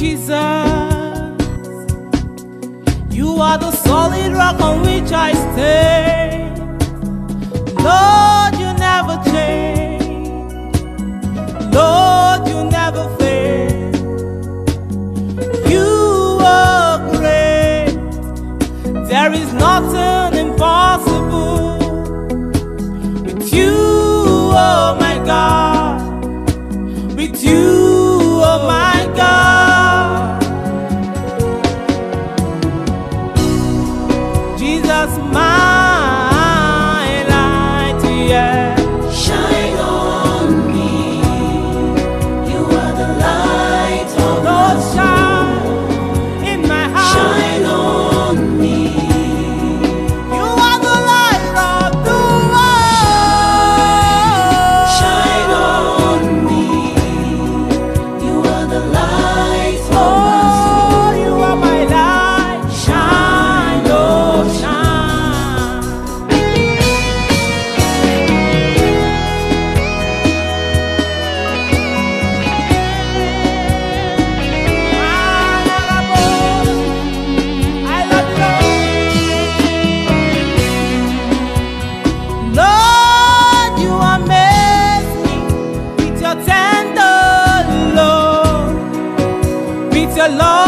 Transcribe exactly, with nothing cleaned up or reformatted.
You are the solid rock on which I stay. Lord, you never change. Lord, you never fail. You are great. There is nothing impossible with you, oh my God. With you, oh my God. Jesus, my light, yeah. Shine on me. You are the light of Lord, my shine soul. in my heart. Shine on me. You are the light of the world. Shine on me. You are the light of my soul. Oh, you are my light. Shine, Lord, shine. I love you, Lord. Lord, you amaze me with your tender love, with your love.